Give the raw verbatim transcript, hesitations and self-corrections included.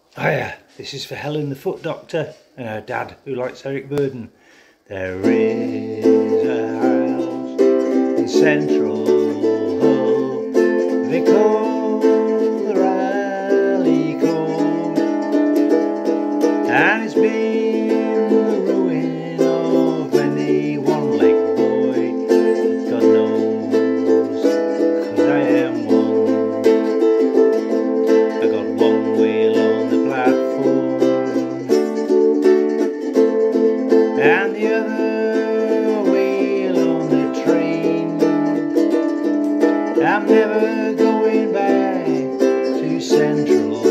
Hiya, this is for Helen the foot doctor and her dad who likes Eric Burden. There is a house in Central Hull they call the Rally Cove, and it's been the ruin of many one-legged boy. God knows, 'cause I am one. I got one wheel on the platform and the other wheel on the train. I'm never going back to Central